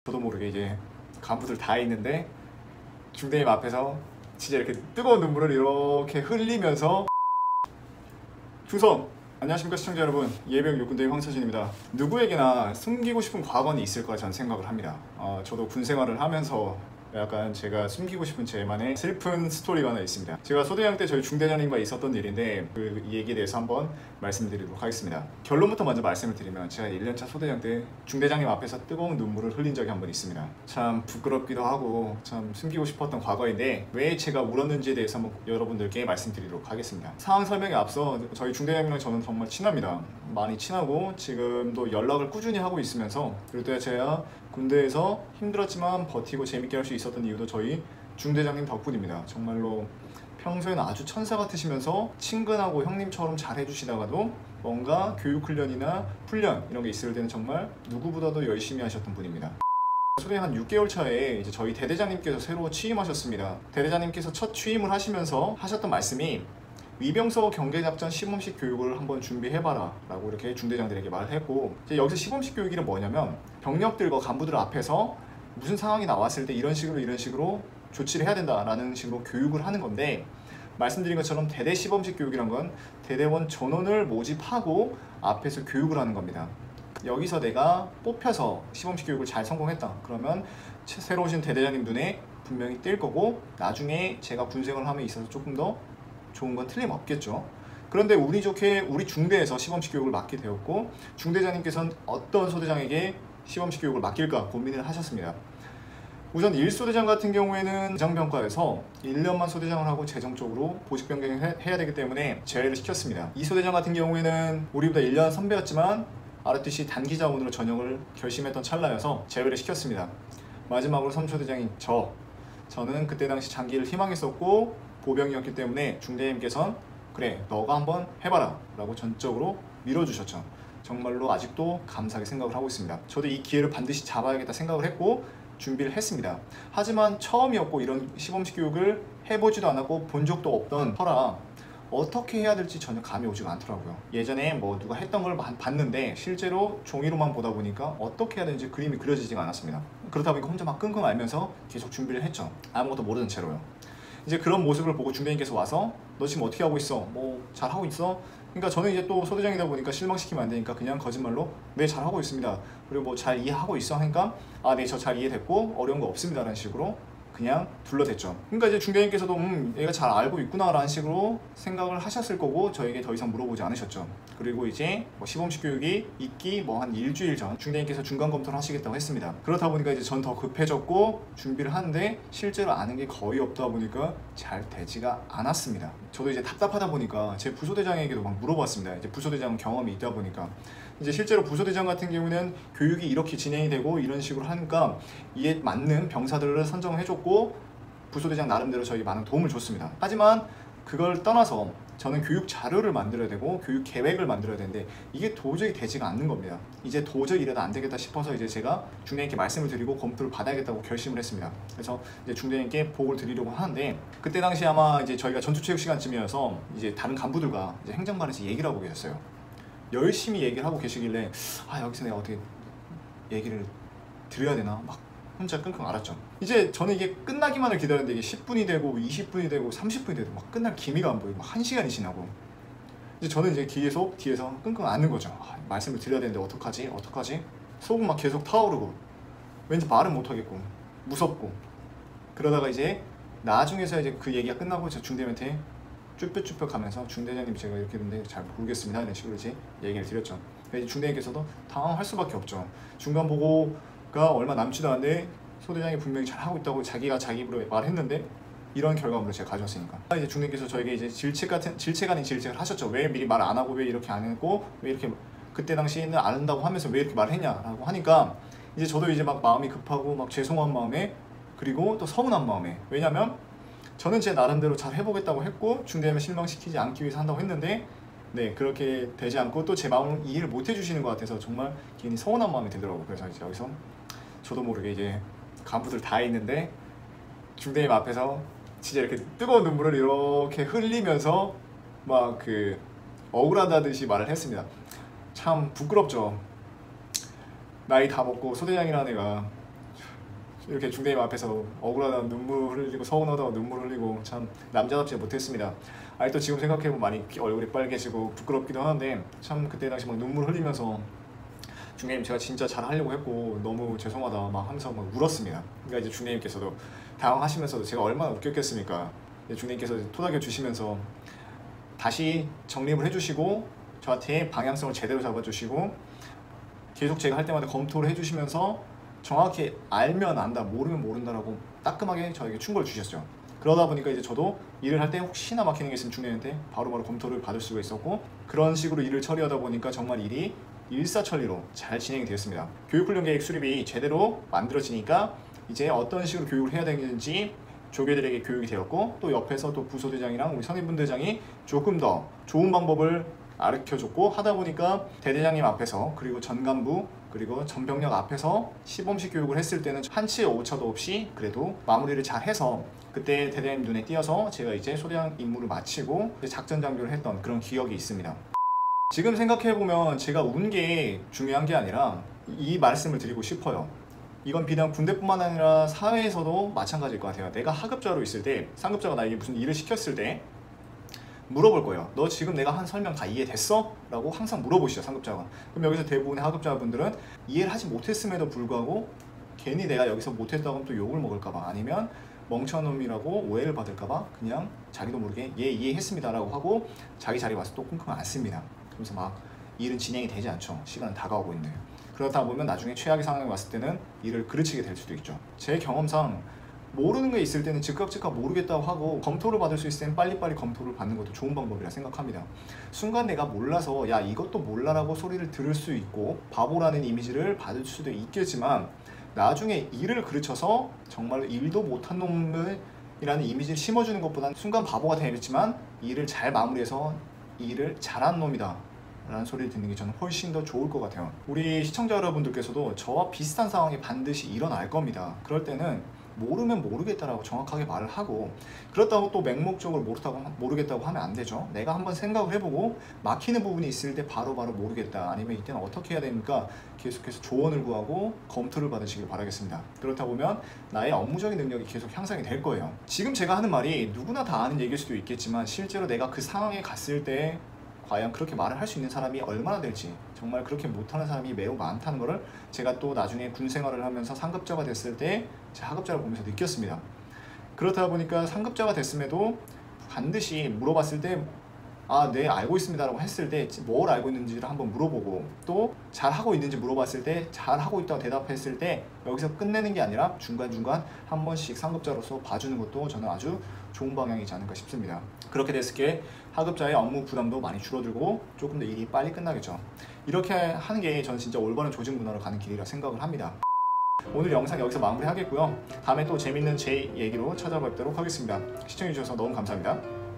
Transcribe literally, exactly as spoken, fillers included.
저도 모르게 이제 간부들 다 있는데 중대님 앞에서 진짜 이렇게 뜨거운 눈물을 이렇게 흘리면서 충성! 안녕하십니까 시청자 여러분, 예비역 육군대의 황서진입니다. 누구에게나 숨기고 싶은 과거는 있을 거라 저는 생각을 합니다. 어, 저도 군 생활을 하면서 약간 제가 숨기고 싶은 제만의 슬픈 스토리가 하나 있습니다. 제가 소대장 때 저희 중대장님과 있었던 일인데 그 얘기에 대해서 한번 말씀드리도록 하겠습니다. 결론부터 먼저 말씀을 드리면 제가 일 년차 소대장 때 중대장님 앞에서 뜨거운 눈물을 흘린 적이 한 번 있습니다. 참 부끄럽기도 하고 참 숨기고 싶었던 과거인데 왜 제가 울었는지에 대해서 한번 여러분들께 말씀드리도록 하겠습니다. 상황 설명에 앞서 저희 중대장님이랑 저는 정말 친합니다. 많이 친하고 지금도 연락을 꾸준히 하고 있으면서 그리고 제가 군대에서 힘들었지만 버티고 재밌게 할 수 있었던 이유도 저희 중대장님 덕분입니다. 정말로 평소에는 아주 천사 같으시면서 친근하고 형님처럼 잘 해주시다가도 뭔가 교육훈련이나 훈련 이런 게 있을 때는 정말 누구보다도 열심히 하셨던 분입니다. 소대장 한 육 개월 차에 이제 저희 대대장님께서 새로 취임하셨습니다. 대대장님께서 첫 취임을 하시면서 하셨던 말씀이 위병서 경계작전 시범식 교육을 한번 준비해봐라 라고 이렇게 중대장들에게 말을 했고, 이제 여기서 시범식 교육이 뭐냐면 병력들과 간부들 앞에서 무슨 상황이 나왔을 때 이런 식으로 이런 식으로 조치를 해야 된다라는 식으로 교육을 하는 건데, 말씀드린 것처럼 대대 시범식 교육이란 건 대대원 전원을 모집하고 앞에서 교육을 하는 겁니다. 여기서 내가 뽑혀서 시범식 교육을 잘 성공했다 그러면 새로 오신 대대장님 눈에 분명히 띌 거고, 나중에 제가 군생활을 함에 있어서 조금 더 좋은 건 틀림없겠죠. 그런데 운이 좋게 우리 중대에서 시범식 교육을 맡게 되었고, 중대장님께서는 어떤 소대장에게 시범식 교육을 맡길까 고민을 하셨습니다. 우선 일 소대장 같은 경우에는 재정병과에서 일 년만 소대장을 하고 재정적으로 보직 변경을 해야 되기 때문에 제외를 시켰습니다. 이 소대장 같은 경우에는 우리보다 일 년 선배였지만 알알티씨 단기자원으로 전역을 결심했던 찰나여서 제외를 시켰습니다. 마지막으로 삼 소대장인 저 저는 그때 당시 장기를 희망했었고 보병이었기 때문에 중대님께서는 그래 너가 한번 해봐라 라고 전적으로 밀어주셨죠. 정말로 아직도 감사하게 생각을 하고 있습니다. 저도 이 기회를 반드시 잡아야겠다 생각을 했고 준비를 했습니다. 하지만 처음이었고 이런 시범식 교육을 해보지도 않았고 본 적도 없던 터라 어떻게 해야 될지 전혀 감이 오지가 않더라고요. 예전에 뭐 누가 했던 걸 봤는데 실제로 종이로만 보다 보니까 어떻게 해야 되는지 그림이 그려지지가 않았습니다. 그렇다 보니까 혼자 막 끙끙 앓면서 계속 준비를 했죠. 아무것도 모르는 채로요. 이제 그런 모습을 보고 중대님께서 와서 너 지금 어떻게 하고 있어? 뭐 잘하고 있어? 그러니까 저는 이제 또 소대장이다 보니까 실망시키면 안 되니까 그냥 거짓말로 네 잘하고 있습니다. 그리고 뭐 잘 이해하고 있어 하니까 아 네 저 잘 이해됐고 어려운 거 없습니다 라는 식으로 그냥 둘러댔죠. 그러니까 이제 중대님께서도 음 얘가 잘 알고 있구나 라는 식으로 생각을 하셨을 거고 저에게 더 이상 물어보지 않으셨죠. 그리고 이제 뭐 시범식 교육이 있기 뭐 한 일주일 전 중대님께서 중간 검토를 하시겠다고 했습니다. 그렇다 보니까 이제 전 더 급해졌고 준비를 하는데 실제로 아는 게 거의 없다 보니까 잘 되지가 않았습니다. 저도 이제 답답하다 보니까 제 부소대장에게도 막 물어봤습니다. 이제 부소대장 경험이 있다 보니까 이제 실제로 부소대장 같은 경우는 교육이 이렇게 진행이 되고 이런 식으로 하니까 이에 맞는 병사들을 선정해줬고 부소대장 나름대로 저에게 많은 도움을 줬습니다. 하지만 그걸 떠나서 저는 교육 자료를 만들어야 되고 교육 계획을 만들어야 되는데 이게 도저히 되지가 않는 겁니다. 이제 도저히 이래도 안 되겠다 싶어서 이제 제가 중대님께 말씀을 드리고 검토를 받아야겠다고 결심을 했습니다. 그래서 이제 중대님께 보고를 드리려고 하는데 그때 당시 아마 이제 저희가 전투체육 시간쯤이어서 이제 다른 간부들과 이제 행정반에서 얘기를 하고 계셨어요. 열심히 얘기를 하고 계시길래 아 여기서 내가 어떻게 얘기를 드려야 되나 막 혼자 끙끙 앓았죠. 이제 저는 이게 끝나기만을 기다렸는데 이게 십 분이 되고 이십 분이 되고 삼십 분이 되고 막 끝날 기미가 안 보이고 한 시간이 지나고 이제 저는 이제 계속 뒤에서 끙끙 앓는 거죠. 아, 말씀을 드려야 되는데 어떡하지 어떡하지 속은 막 계속 타오르고 왠지 말은 못하겠고 무섭고 그러다가 이제 나중에서 이제 그 얘기가 끝나고 저 중대한테 쭈뼛쭈뼛 하면서 중대장님 제가 이렇게 했는데 잘 모르겠습니다 이런 식으로 이제 얘기를 드렸죠. 중대장님께서도 당황할 수밖에 없죠. 중간 보고가 얼마 남지도 않은데 소대장이 분명히 잘하고 있다고 자기가 자기 입으로 말했는데 이런 결과물을 제가 가져왔으니까 이제 중대장님께서 저에게 이제 질책 같은 질책 아닌 질책을 하셨죠. 왜 미리 말 안 하고 왜 이렇게 안 했고 왜 이렇게 그때 당시에는 안 한다고 하면서 왜 이렇게 말했냐라고 하니까 이제 저도 이제 막 마음이 급하고 막 죄송한 마음에 그리고 또 서운한 마음에 왜냐면 저는 제 나름대로 잘 해보겠다고 했고 중대장을 실망시키지 않기 위해서 한다고 했는데 네 그렇게 되지 않고 또 제 마음을 이해를 못 해주시는 것 같아서 정말 괜히 서운한 마음이 들더라고요. 그래서 이제 여기서 저도 모르게 이제 간부들 다 있는데 중대님 앞에서 진짜 이렇게 뜨거운 눈물을 이렇게 흘리면서 막 그 억울하다듯이 말을 했습니다. 참 부끄럽죠. 나이 다 먹고 소대장이라는 애가 이렇게 중대님 앞에서 억울하다 눈물 흘리고 서운하다고 눈물 흘리고 참 남자답지 못했습니다. 아니 또 지금 생각해보면 많이 얼굴이 빨개지고 부끄럽기도 하는데 참 그때 당시 막 눈물 흘리면서 중대님 제가 진짜 잘하려고 했고 너무 죄송하다 막 하면서 막 울었습니다. 그러니까 이제 중대님께서도 당황하시면서도 제가 얼마나 웃겼겠습니까. 중대님께서 토닥여 주시면서 다시 정립을 해주시고 저한테 방향성을 제대로 잡아주시고 계속 제가 할 때마다 검토를 해주시면서 정확히 알면 안다 모르면 모른다라고 따끔하게 저에게 충고를 주셨죠. 그러다 보니까 이제 저도 일을 할 때 혹시나 막히는 게 있으면 중대한테 바로바로 검토를 받을 수가 있었고 그런 식으로 일을 처리하다 보니까 정말 일이 일사천리로 잘 진행이 되었습니다. 교육훈련 계획 수립이 제대로 만들어지니까 이제 어떤 식으로 교육을 해야 되는지 조교들에게 교육이 되었고 또 옆에서 또 부소대장이랑 우리 선임분대장이 조금 더 좋은 방법을 가르쳐줬고 하다 보니까 대대장님 앞에서 그리고 전간부 그리고 전병력 앞에서 시범식 교육을 했을 때는 한치의 오차도 없이 그래도 마무리를 잘 해서 그때 대대장님 눈에 띄어서 제가 이제 소대장 임무를 마치고 작전 장교를 했던 그런 기억이 있습니다. 지금 생각해보면 제가 운 게 중요한 게 아니라 이 말씀을 드리고 싶어요. 이건 비단 군대뿐만 아니라 사회에서도 마찬가지일 것 같아요. 내가 하급자로 있을 때 상급자가 나에게 무슨 일을 시켰을 때 물어볼 거예요. 너 지금 내가 한 설명 다 이해됐어? 라고 항상 물어보시죠, 상급자가. 그럼 여기서 대부분의 하급자분들은 이해를 하지 못했음에도 불구하고 괜히 내가 여기서 못했다고 하면 또 욕을 먹을까봐 아니면 멍청한 놈이라고 오해를 받을까봐 그냥 자기도 모르게 예 이해했습니다 라고 하고 자기 자리에 와서 또 끙끙 앓습니다. 그러면서 막 일은 진행이 되지 않죠. 시간은 다가오고 있는데. 그렇다 보면 나중에 최악의 상황이 왔을 때는 일을 그르치게 될 수도 있죠. 제 경험상 모르는 게 있을 때는 즉각 즉각 모르겠다고 하고 검토를 받을 수 있을 때는 빨리빨리 검토를 받는 것도 좋은 방법이라 생각합니다. 순간 내가 몰라서 야 이것도 몰라라고 소리를 들을 수 있고 바보라는 이미지를 받을 수도 있겠지만 나중에 일을 그르쳐서 정말로 일도 못한 놈이라는 이미지를 심어주는 것보다는 순간 바보가 되겠지만 일을 잘 마무리해서 일을 잘한 놈이다 라는 소리를 듣는 게 저는 훨씬 더 좋을 것 같아요. 우리 시청자 여러분들께서도 저와 비슷한 상황이 반드시 일어날 겁니다. 그럴 때는 모르면 모르겠다라고 정확하게 말을 하고 그렇다고 또 맹목적으로 모르다고, 모르겠다고 하면 안 되죠. 내가 한번 생각을 해보고 막히는 부분이 있을 때 바로바로 바로 모르겠다 아니면 이때는 어떻게 해야 됩니까? 계속해서 조언을 구하고 검토를 받으시길 바라겠습니다. 그렇다 보면 나의 업무적인 능력이 계속 향상이 될 거예요. 지금 제가 하는 말이 누구나 다 아는 얘기일 수도 있겠지만 실제로 내가 그 상황에 갔을 때 과연 그렇게 말을 할 수 있는 사람이 얼마나 될지 정말 그렇게 못하는 사람이 매우 많다는 것을 제가 또 나중에 군 생활을 하면서 상급자가 됐을 때 제 하급자를 보면서 느꼈습니다. 그렇다 보니까 상급자가 됐음에도 반드시 물어봤을 때 아, 네 알고 있습니다 라고 했을 때 뭘 알고 있는지를 한번 물어보고 또 잘하고 있는지 물어봤을 때 잘하고 있다고 대답했을 때 여기서 끝내는 게 아니라 중간중간 한 번씩 상급자로서 봐주는 것도 저는 아주 좋은 방향이지 않을까 싶습니다. 그렇게 됐을 때 하급자의 업무 부담도 많이 줄어들고 조금 더 일이 빨리 끝나겠죠. 이렇게 하는 게 저는 진짜 올바른 조직 문화로 가는 길이라 생각을 합니다. 오늘 영상 여기서 마무리하겠고요. 다음에 또 재밌는 제 얘기로 찾아뵙도록 하겠습니다. 시청해주셔서 너무 감사합니다.